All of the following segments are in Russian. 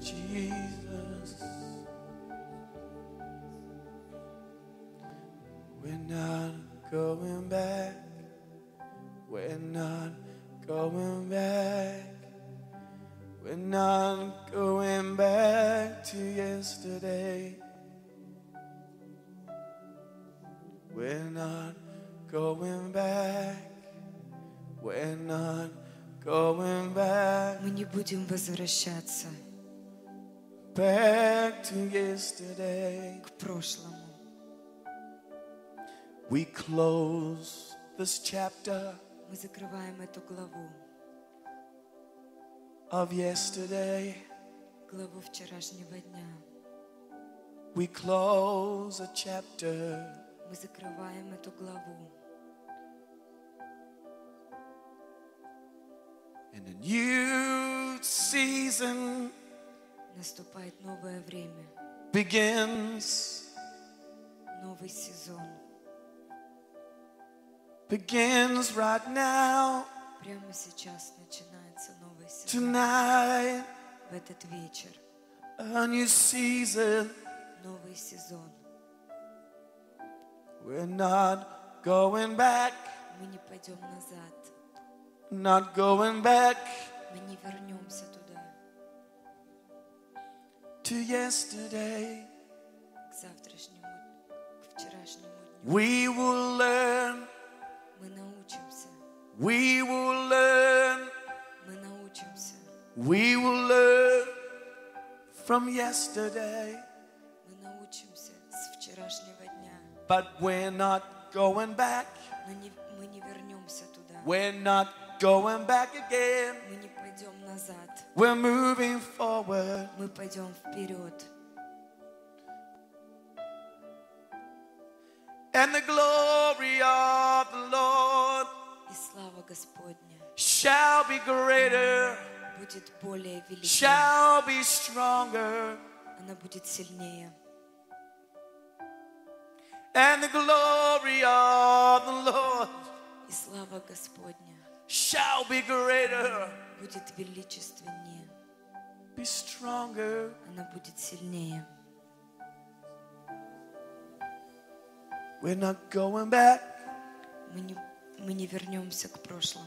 Jesus. We're not going back. We're not going back. We're not going back to yesterday. We're not going back. We're not going back. Мы не будем возвращаться Back to yesterday. к прошлому. We close this chapter Мы закрываем эту главу, of yesterday. главу вчерашнего дня. We close a chapter. Мы закрываем эту главу. And a new season Наступает новое время, begins. новый сезон. Begins right now. Прямо сейчас начинается новый сезон. Tonight, В этот вечер a new season. новый сезон. We're not going back. Мы не пойдем назад. Not going back Мы не вернемся туда, to yesterday. к завтрашнему, к вчерашнему дню. We will learn. Мы научимся. We will learn. Мы научимся. We will learn from yesterday. Мы научимся с вчерашнего дня. But we're not going back. Но мы не вернемся туда. We're not going back again. Мы не пойдем назад. We're moving forward. Мы пойдем вперед. And the glory of the Lord И слава Господня shall be greater, будет более велика. shall be stronger. Она будет сильнее. And the glory of the Lord И слава Господня shall be greater, будет величественнее. be stronger. Она будет сильнее. We're not going back. Мы не вернемся к прошлому.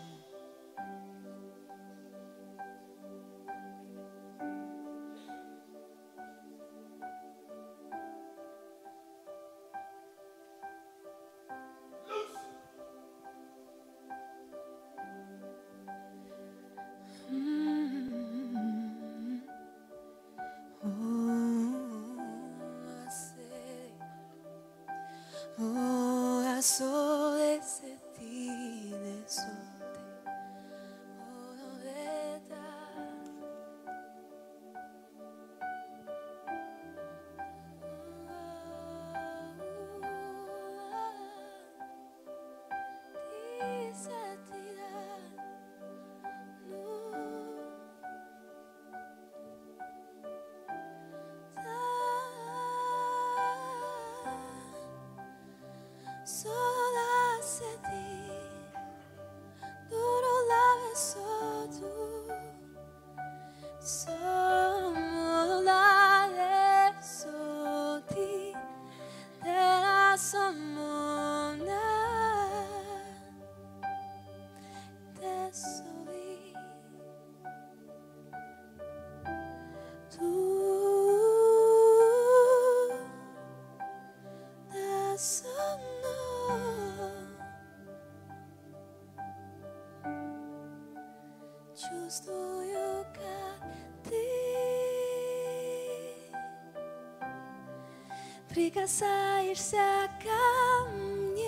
Чувствую, как ты прикасаешься ко мне.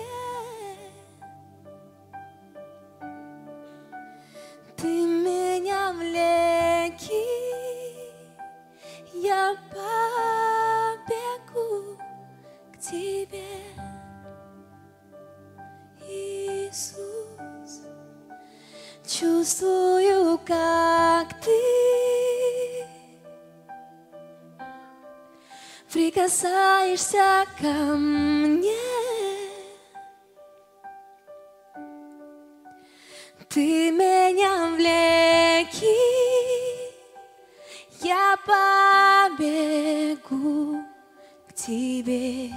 Ты меня влеки, я побегу к тебе, Иисус. Чувствую, как ты прикасаешься ко мне. Ты меня влеки, я побегу бегу к тебе.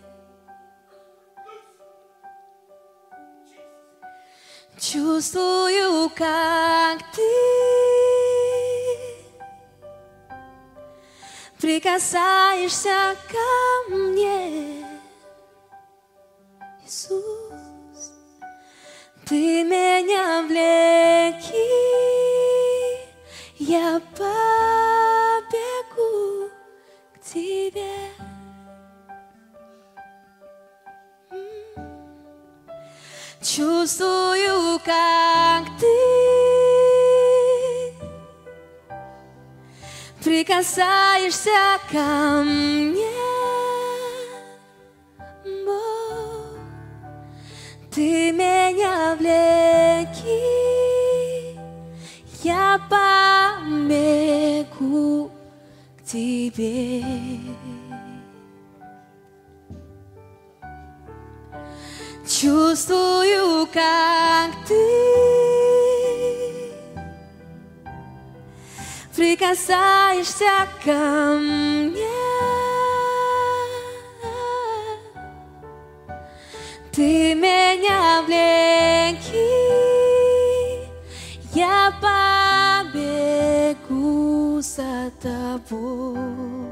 Чувствую, как ты прикасаешься ко мне, Иисус. Ты меня влеки, я побегу к тебе. Чувствую, как ты прикасаешься ко мне, Бог. Ты меня влеки, я побегу к тебе. Чувствую, как ты прикасаешься ко мне. Ты меня влеки, я побегу за тобой.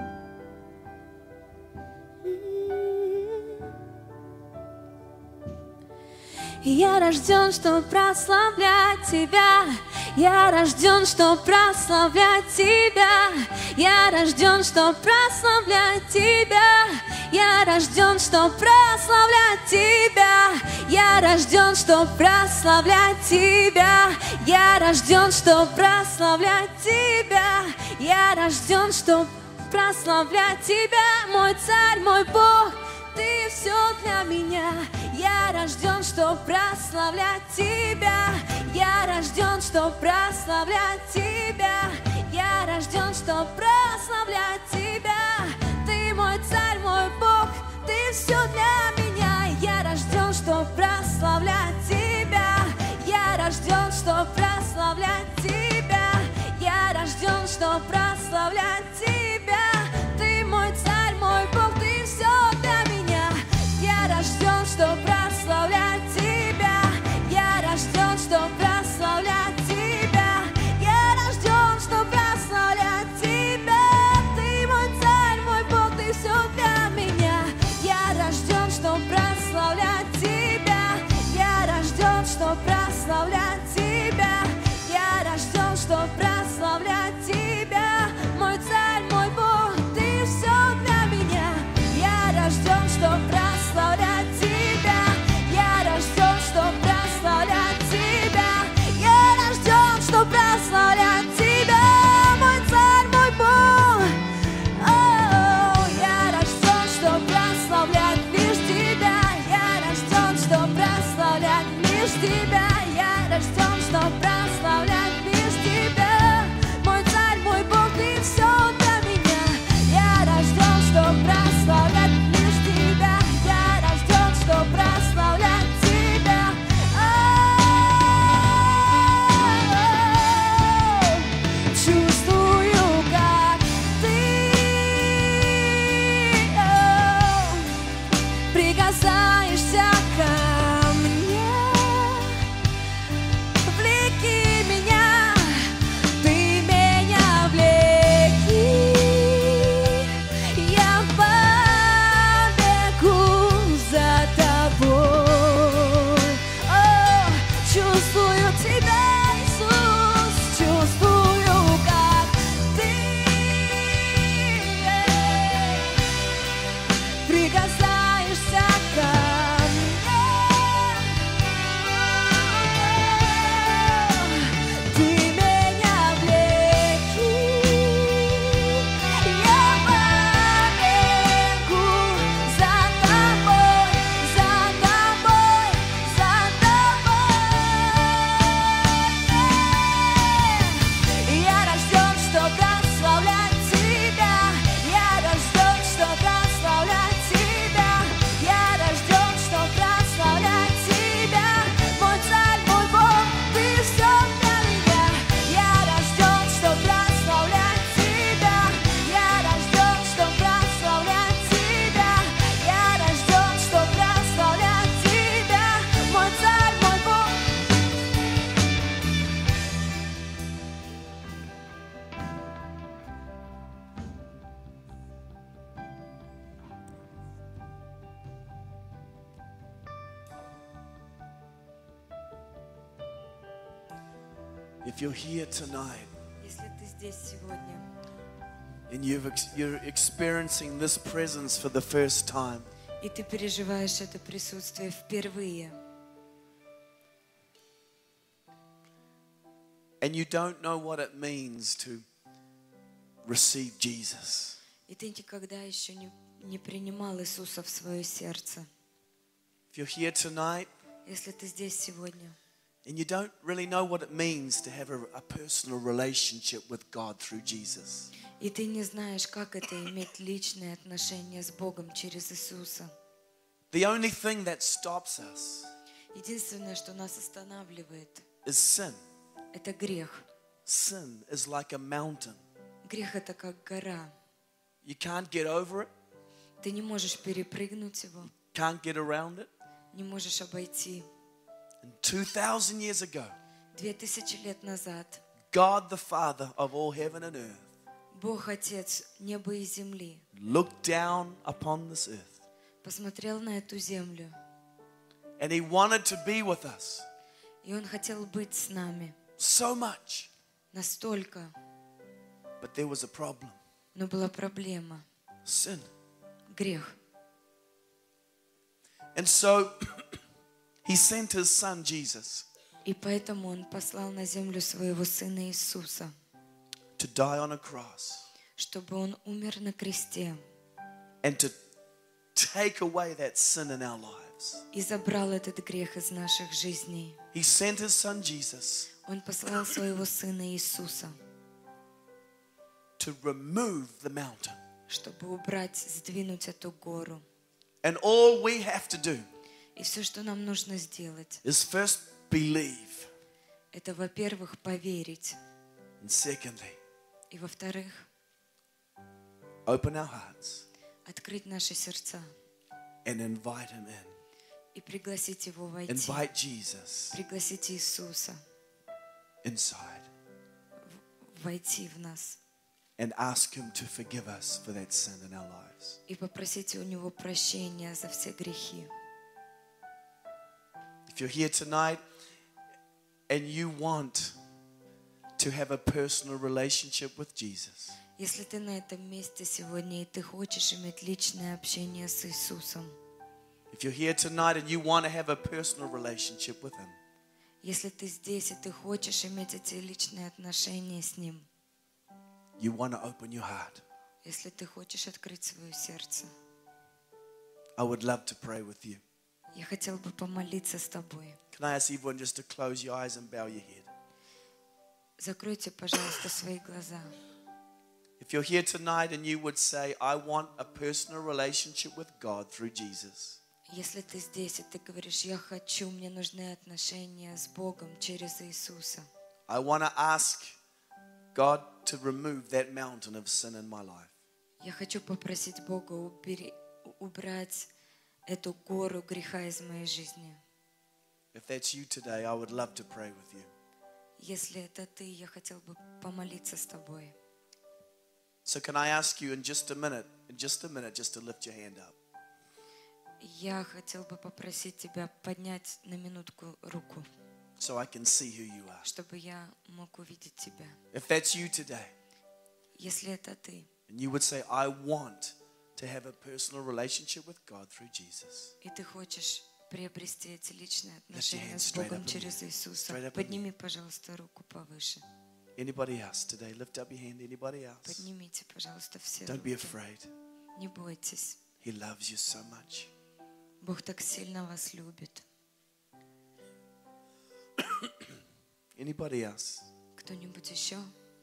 Я рожден, чтобы прославлять Тебя. Я рожден, чтобы прославлять Тебя. Я рожден, чтобы прославлять Тебя. Я рожден, чтобы прославлять Тебя. Я рожден, чтобы прославлять Тебя. Я рожден, чтобы прославлять Тебя. Я рожден, чтобы прославлять Тебя, мой Царь, мой Бог. Ты все для меня. Я рожден, чтоб прославлять Тебя. Я рожден, чтоб прославлять Тебя. Я рожден, чтоб прославлять Тебя. Ты мой Царь, мой Бог. Ты все для меня. Я рожден, чтоб прославлять Тебя. Я рожден, чтоб прославлять Тебя. Я рожден, чтоб прославлять Тебя. Ты мой Царь, мой Бог. Ты все для меня. Я рожден, чтоб прославлять Тебя. Я рожден, чтоб прославлять Тебя. Я рожден, If you're here tonight Если ты здесь сегодня, and you're experiencing this presence for the first time, и ты переживаешь это присутствие впервые, and you don't know what it means to receive Jesus, и ты никогда еще не принимал Иисуса в свое сердце, if you're here tonight если ты здесь сегодня, and you don't really know what it means to have a personal relationship with God through Jesus, и ты не знаешь, как это иметь личные отношения с Богом через Иисуса. the only thing that stops us Единственное, что нас останавливает, is sin. это грех. Sin is like a mountain. Грех — это как гора. You can't get over it, Ты не можешь перепрыгнуть его, can't get around it. не можешь обойти. And 2,000 years ago, 2000 лет назад God the Father of all heaven and earth Бог, Отец неба и земли, looked down upon this earth, посмотрел на эту землю, and He wanted to be with us и Он хотел быть с нами so much. настолько. But there was a problem. Но была проблема — Sin. грех. And so He sent His Son Jesus И поэтому Он послал на землю Своего Сына Иисуса, to die on a cross чтобы Он умер на кресте and to take away that sin in our lives. и забрал этот грех из наших жизней. He sent His Son Jesus Он послал Своего Сына Иисуса, to remove the mountain. чтобы убрать, сдвинуть эту гору. And all we have to do И все, что нам нужно сделать, is first believe, это, во-первых, поверить, and secondly, и, во-вторых, open our hearts открыть наши сердца and invite Him in. и пригласить Его войти, Invite Jesus пригласить Иисуса inside войти в нас and ask Him to forgive us for that sin in our lives. и попросить у Него прощения за все грехи. If you're here tonight and you want to have a personal relationship with Jesus, Если ты на этом месте сегодня и ты хочешь иметь личное общение с Иисусом, if you're here tonight and you want to have a personal relationship with Him, если ты здесь и ты хочешь иметь эти личные отношения с Ним, you want to open your heart, если ты хочешь открыть свое сердце, I would love to pray with you. я хотел бы помолиться с тобой. Can I ask everyone just to close your eyes and bow your head? Закройте, пожалуйста, свои глаза. If you're here tonight and you would say, I want a personal relationship with God through Jesus, Если ты здесь и ты говоришь, я хочу, мне нужны отношения с Богом через Иисуса. I want to ask God to remove that mountain of sin in my life. Я хочу попросить Бога убрать эту гору греха из моей жизни. If that's you today, I would love to pray with you. Если это ты, я хотел бы помолиться с тобой. So can I ask you in just a minute, just to lift your hand up. Я хотел бы попросить тебя поднять на минутку руку, So I can see who you are. чтобы я мог увидеть тебя. If that's you today, Если это ты, and you would say, I want to have a personal relationship with God through Jesus. и ты хочешь приобрести эти личные your отношения hands с straight Богом up in через the air. Иисуса, Straight up in подними, пожалуйста, руку повыше. Anybody else today? Lift up your hand. Anybody else? Поднимите, пожалуйста, все Don't be руки. afraid. Не бойтесь. He loves you so much. Бог так сильно вас любит. Anybody else? Кто-нибудь еще?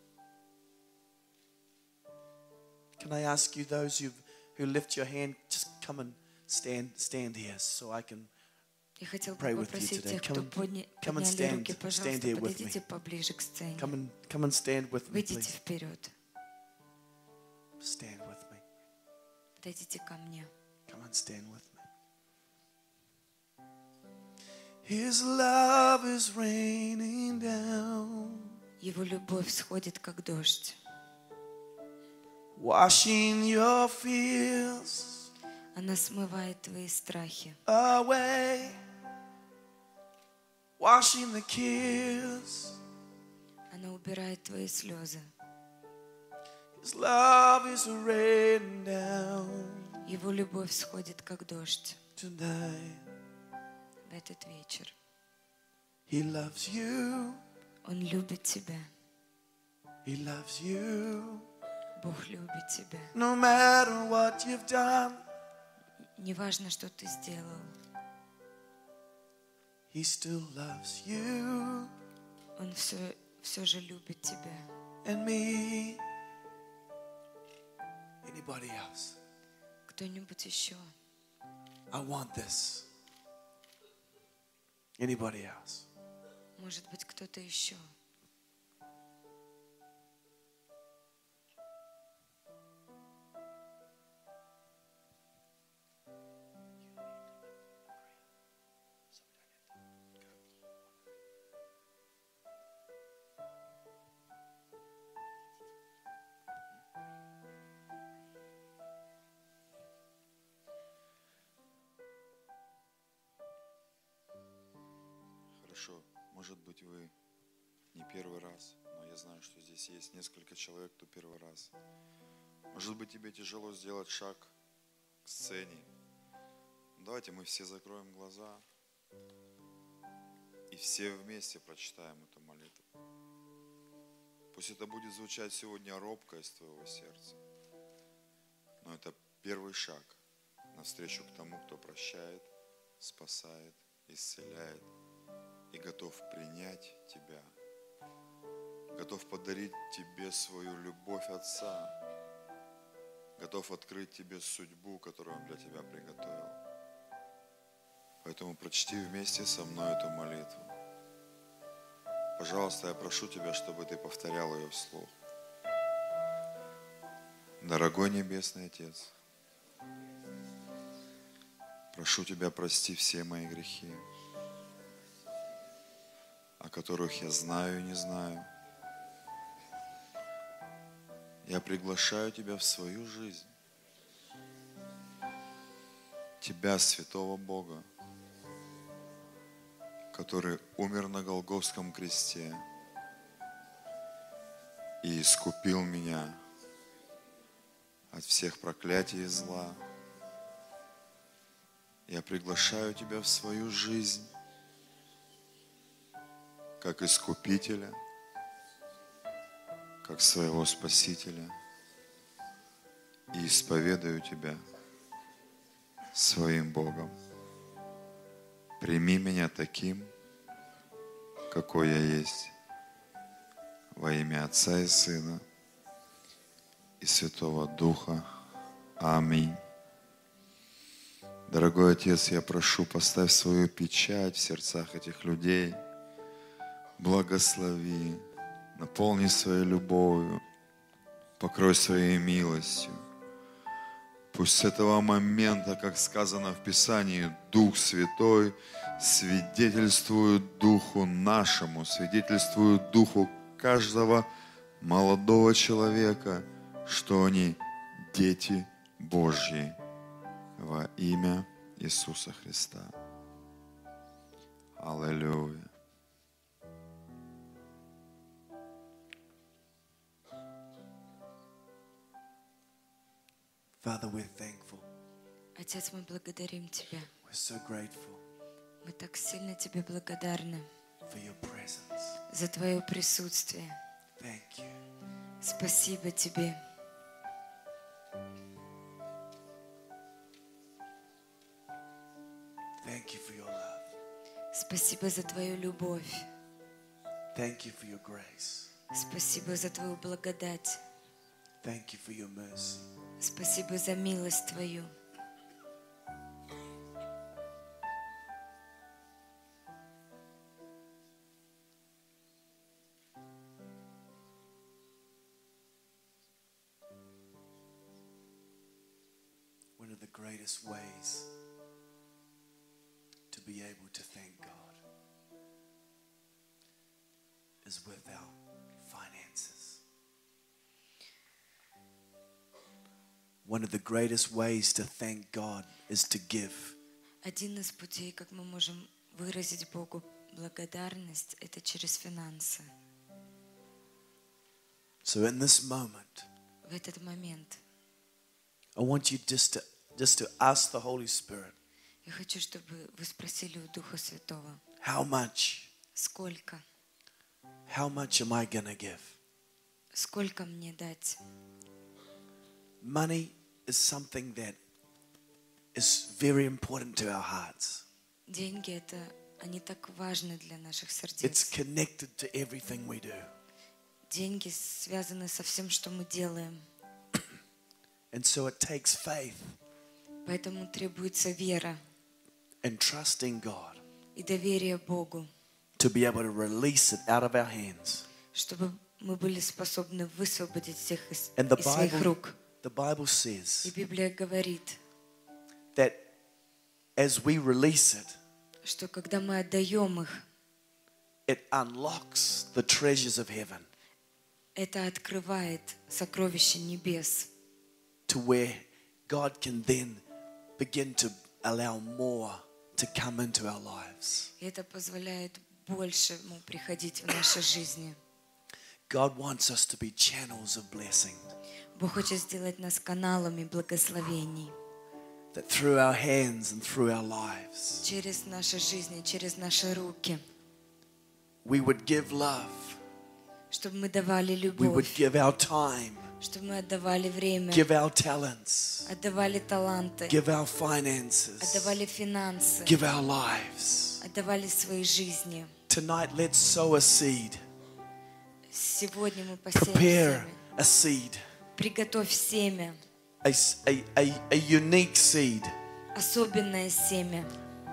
Can I ask you, those who lift your hand, just come and stand here so I can. Я хотел бы Pray with you попросить today. тех, кто come and подняли руки, stand пожалуйста, here with me. подойдите поближе к сцене. Come and stand with me, Выйдите please. вперед. Stand with me. Подойдите ко мне. Come and stand with me. His love is raining down, Его любовь сходит, как дождь. washing your fears Она смывает твои страхи, away, washing the cares Она убирает твои слезы. His love is raining down Его любовь сходит, как дождь, tonight. в этот вечер. He loves you. Он любит тебя. He loves you. Бог любит тебя. No matter what you've done, Неважно, что ты сделал. He still loves you Он все же любит тебя. and me. Anybody else? Кто-нибудь еще? I want this. Anybody else? Может быть, кто-то еще? Хорошо, может быть, вы не первый раз, но я знаю, что здесь есть несколько человек, кто первый раз. Может быть, тебе тяжело сделать шаг к сцене. Давайте мы все закроем глаза и все вместе прочитаем эту молитву. Пусть это будет звучать сегодня робко из твоего сердца, но это первый шаг навстречу к тому, кто прощает, спасает, исцеляет и готов принять тебя, готов подарить тебе свою любовь Отца, готов открыть тебе судьбу, которую Он для тебя приготовил. Поэтому прочти вместе со мной эту молитву. Пожалуйста, я прошу тебя, чтобы ты повторял ее вслух. Дорогой Небесный Отец, прошу тебя, прости все мои грехи, о которых я знаю и не знаю. Я приглашаю тебя в свою жизнь, тебя, святого Бога, который умер на Голгофском кресте и искупил меня от всех проклятий и зла. Я приглашаю тебя в свою жизнь как Искупителя, как своего Спасителя, и исповедую тебя своим Богом. Прими меня таким, какой я есть, во имя Отца и Сына и Святого Духа. Аминь. Дорогой Отец, я прошу, поставь свою печать в сердцах этих людей. Благослови, наполни своей любовью, покрой своей милостью. Пусть с этого момента, как сказано в Писании, Дух Святой свидетельствует Духу нашему, свидетельствует Духу каждого молодого человека, что они дети Божьи во имя Иисуса Христа. Аллилуйя. Father, we're thankful. Отец, мы благодарим Тебя. We're so grateful Мы так сильно Тебе благодарны for your presence. за Твое присутствие. Thank you. Спасибо Тебе. Thank you for your love. Спасибо за Твою любовь. Thank you for your grace. Спасибо за Твою благодать. Thank you for your mercy. Спасибо за милость Твою. One of the greatest ways to be able to thank God is with our finances. One of the greatest ways to thank God is to give. Один из путей, как мы можем выразить Богу благодарность, это через финансы. So in this moment, в этот момент I want you just to ask the Holy Spirit, я хочу, чтобы вы спросили у Духа Святого, how much am I going to give? сколько мне дать? Money is something that is very important to our hearts. Деньги они так важны для наших It's сердец. connected to everything we do. Деньги связаны со всем, что мы делаем. And so it takes faith Поэтому требуется вера and trust in God и доверие Богу, to be able to release it out of our hands. чтобы мы были способны высвободить всех из And своих рук. the Bible says И Библия говорит, that as we release it, что когда мы отдаем их, it unlocks the treasures of heaven это открывает сокровища небес, to where God can then begin to allow more to come into our lives. и это позволяет большему приходить в нашей жизни. God wants us to be channels of blessing, Бог хочет сделать нас каналами благословений that through our hands and through our lives, через наши жизни, через наши руки, we would give love, чтобы мы давали we would любовь, give our time, чтобы мы отдавали время, give our talents, отдавали таланты, give our finances, отдавали финансы, give our lives. отдавали свои жизни. Tonight, let's sow a seed. Сегодня мы посеем Prepare семя. a seed, Приготовь семя, a unique seed, особенное семя,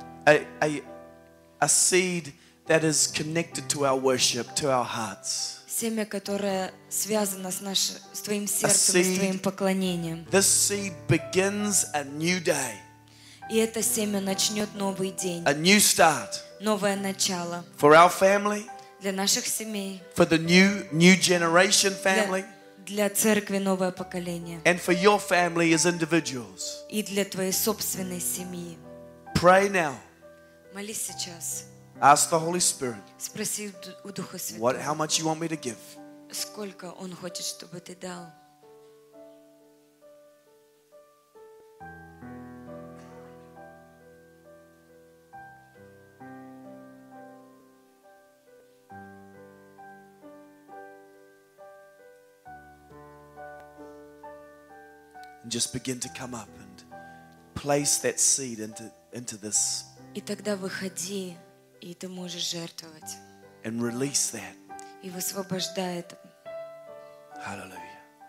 a seed that is connected to our worship, to our hearts. семя, которое связано с твоим сердцем и seed. с твоим поклонением. This seed begins a new day, И это семя начнет новый день, a new start новое начало for our family, для наших семей, for the new generation family, для церкви новое поколение and for your family as individuals. и для твоей собственной семьи. Pray now. Молись сейчас, Ask the Holy Spirit, спроси у Духа how Святого, much you want me to give. сколько Он хочет, чтобы ты дал. And just begin to come up and place that seed into this И тогда выходи, и ты можешь жертвовать. and release that. И высвобождай это. Hallelujah.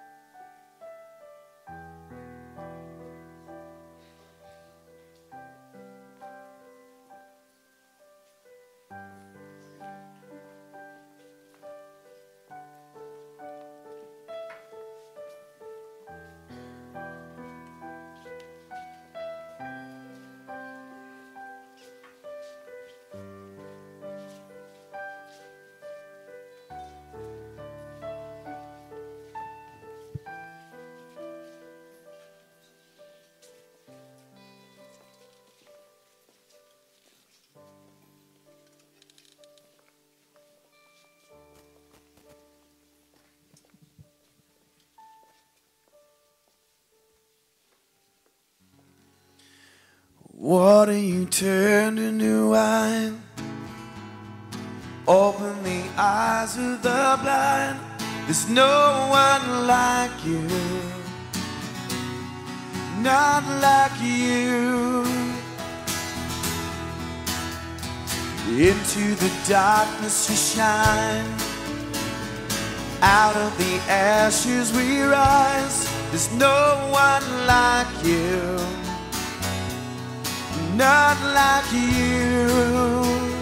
Water you turned into wine. Open the eyes of the blind. There's no one like you. Not like you. Into the darkness you shine. Out of the ashes we rise. There's no one like you. Not like you.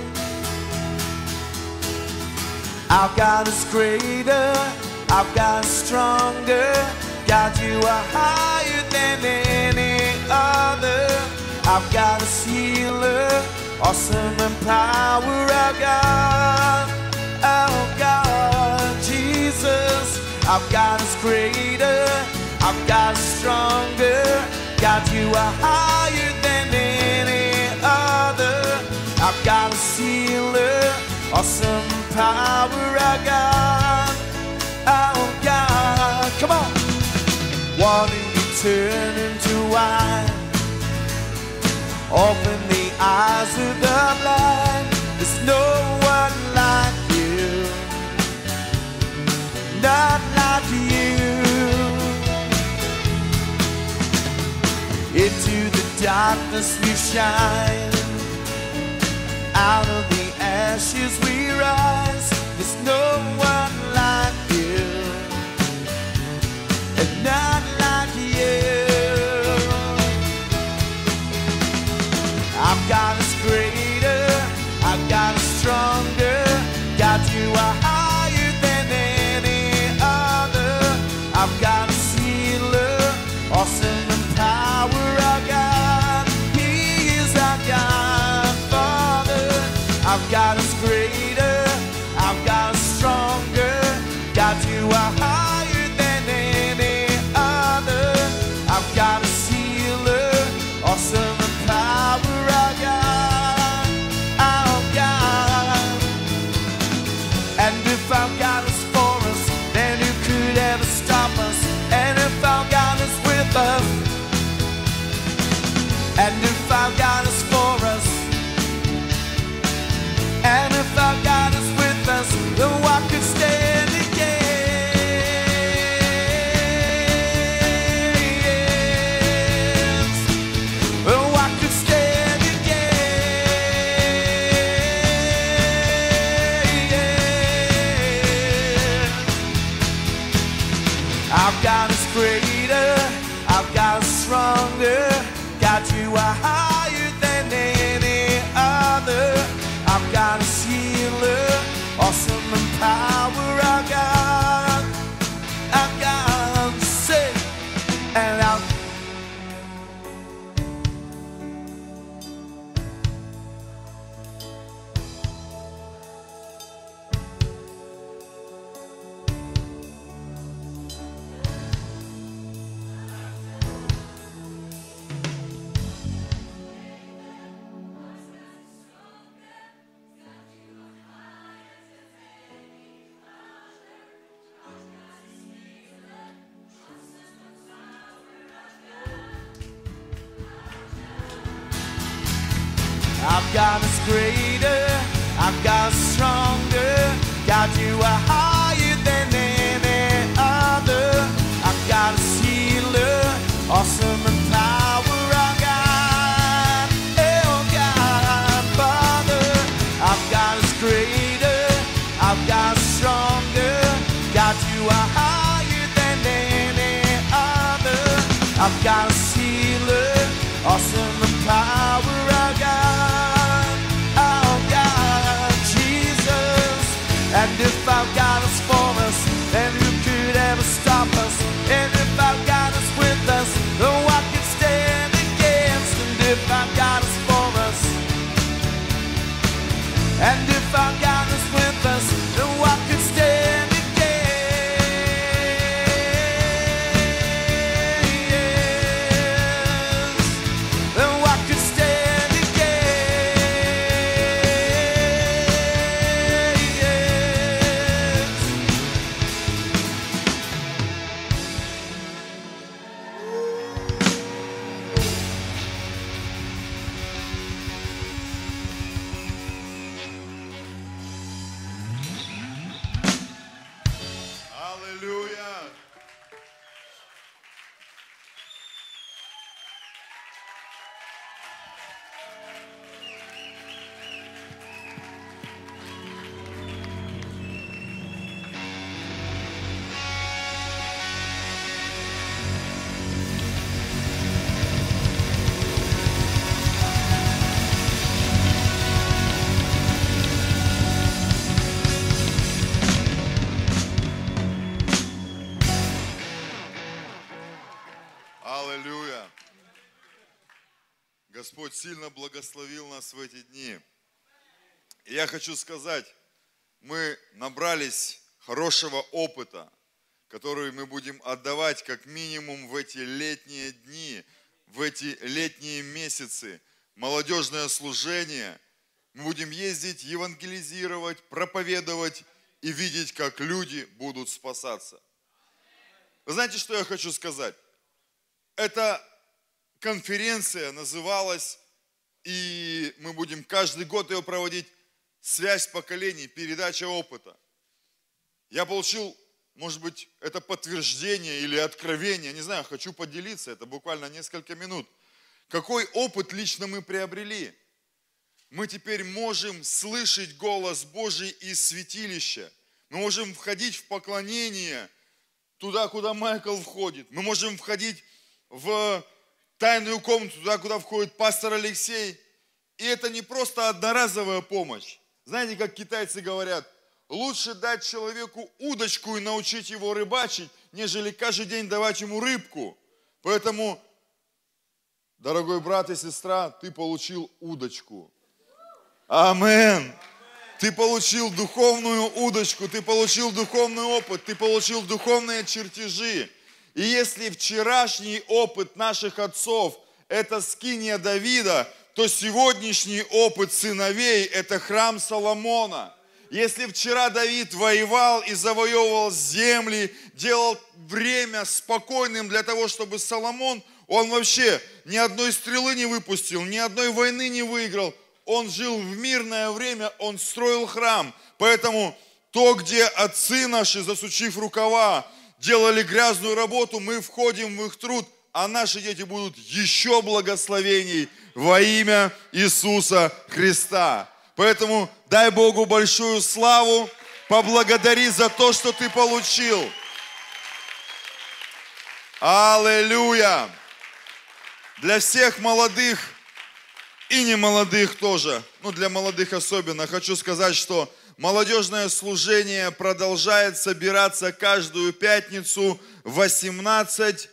Our God is greater, our God is stronger. God, you are higher than any other. Our God is healer, awesome in power. Our God, Jesus. Our God is greater, our God is stronger. God, you are higher than any other. Our God is healer, awesome power. Our God, Come on. Water you turn into wine. Open the eyes of the blind. There's no one like you. Not like you. Into the darkness we shine. Out of the ashes we rise. There's no one like you. And not like you. I've got us greater, I've got us stronger. God, you are higher than any other. I've got a healer, awesome in power, our God. He is our God, Father. I've got us greater, I've got us stronger. God, you are higher than any other. I've got a healer, awesome in power, our God, our God. And if our God is for us, then who could ever stop us? And if our God is with us, and if our God is for us, and if our God is with us, then what could stand against? Well, what could stand against? I've got us greater, I've got us stronger. God, you are higher than any other. I've got a healer, awesome in power, our God, say, and I'll. I've got us greater, I've got us stronger. God, you are higher than any other. I've got a healer, awesome in power, our God, oh God, Father. I've got us greater, I've got us stronger. God, you are higher than any other. I've got a healer, awesome in power, our God, our God, Jesus. And if our God is for us, then who could ever stop us? And if our God is with us, no one can stand against. And if our God is for us, and if our God is with us, no one can stand against. No one can stand against. Аллилуйя! Аллилуйя! Господь сильно благословил нас в эти дни. И я хочу сказать, мы набрались хорошего опыта, который мы будем отдавать как минимум в эти летние дни, в эти летние месяцы. Молодежное служение. Мы будем ездить, евангелизировать, проповедовать и видеть, как люди будут спасаться. Вы знаете, что я хочу сказать? Эта конференция называлась, и мы будем каждый год ее проводить, «Связь поколений, передача опыта». Я получил, может быть, это подтверждение или откровение, не знаю, хочу поделиться, это буквально несколько минут. Какой опыт лично мы приобрели? Мы теперь можем слышать голос Божий из святилища. Мы можем входить в поклонение туда, куда Майкл входит. Мы можем входить в тайную комнату, туда, куда входит пастор Алексей. И это не просто одноразовая помощь. Знаете, как китайцы говорят, лучше дать человеку удочку и научить его рыбачить, нежели каждый день давать ему рыбку. Поэтому, дорогой брат и сестра, ты получил удочку. Амин. Ты получил духовную удочку, ты получил духовный опыт, ты получил духовные чертежи. И если вчерашний опыт наших отцов – это скиния Давида, то сегодняшний опыт сыновей – это храм Соломона. Если вчера Давид воевал и завоевывал земли, делал время спокойным для того, чтобы Соломон, он вообще ни одной стрелы не выпустил, ни одной войны не выиграл. Он жил в мирное время, он строил храм. Поэтому то, где отцы наши, засучив рукава, делали грязную работу, мы входим в их труд, а наши дети будут еще благословений во имя Иисуса Христа. Поэтому дай Богу большую славу, поблагодари за то, что ты получил. Аллилуйя! Для всех молодых и немолодых тоже, для молодых особенно, хочу сказать, что молодежное служение продолжает собираться каждую пятницу в 18:00.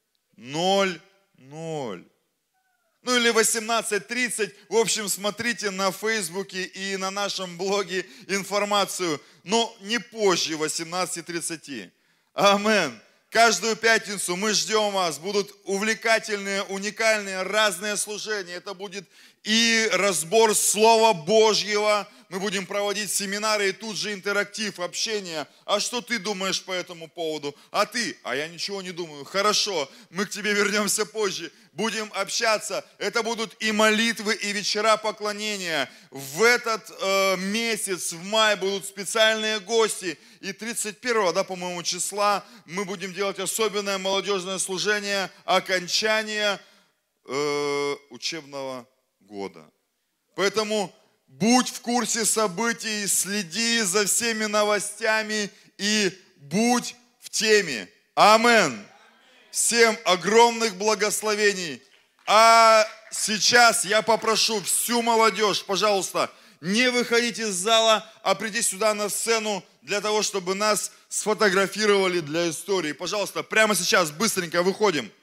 Или 18:30. В общем, смотрите на Фейсбуке и на нашем блоге информацию. Но не позже 18:30. Амин. Каждую пятницу мы ждем вас. Будут увлекательные, уникальные, разные служения. Это будет и разбор Слова Божьего. Мы будем проводить семинары и тут же интерактив, общение. А что ты думаешь по этому поводу? А ты? А я ничего не думаю. Хорошо, мы к тебе вернемся позже. Будем общаться. Это будут и молитвы, и вечера поклонения. В этот месяц, в мае, будут специальные гости. И 31, по-моему, числа мы будем делать особенное молодежное служение окончания учебного года. Поэтому будь в курсе событий, следи за всеми новостями и будь в теме. Амин. Всем огромных благословений. А сейчас я попрошу всю молодежь, пожалуйста, не выходите из зала, а прийти сюда на сцену для того, чтобы нас сфотографировали для истории. Пожалуйста, прямо сейчас быстренько выходим.